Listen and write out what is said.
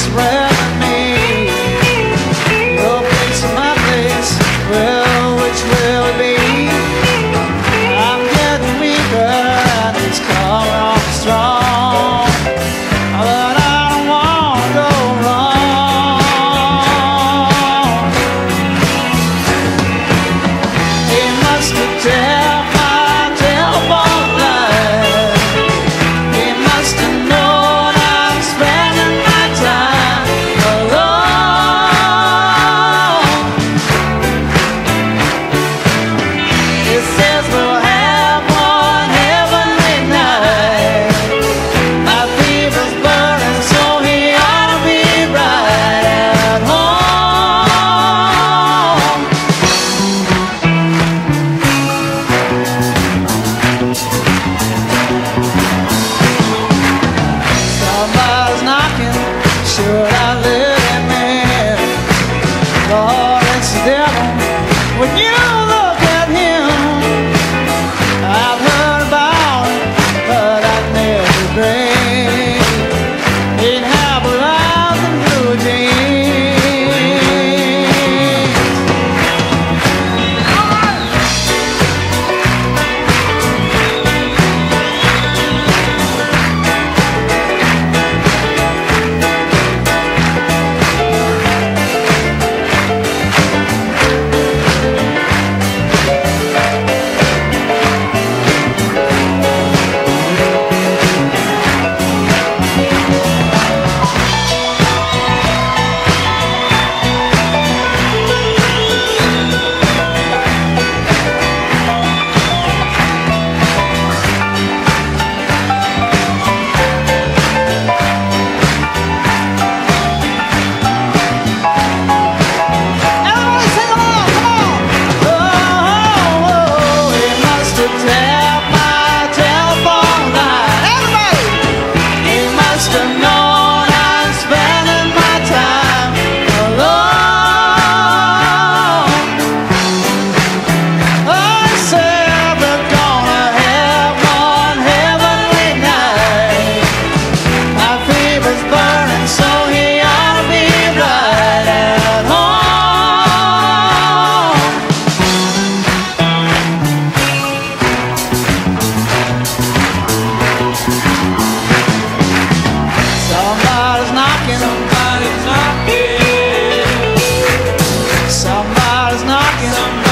surround me. Your place or my place, well, which will it be? I'm getting weaker and it's coming on strong, but I don't want to go wrong. He must have tapped my telephone line. He must have known I'm spending my time alone. He says we'll have one heavenly night. My fever's burning, so he ought to be right at home. Somebody's knocking, should I let him in? Lord, it's the devil when you look at him. I've heard about it, but I never dreamed he'd have a life in blue jeans. Everybody sing along, come on! Oh, he must have tapped my telephone line. Everybody! He must have known I'm spending my time alone. I said we're gonna have one heavenly night. My fever's burning, so he ought to be right at home. Somebody's knocking, somebody's knocking, somebody's knocking.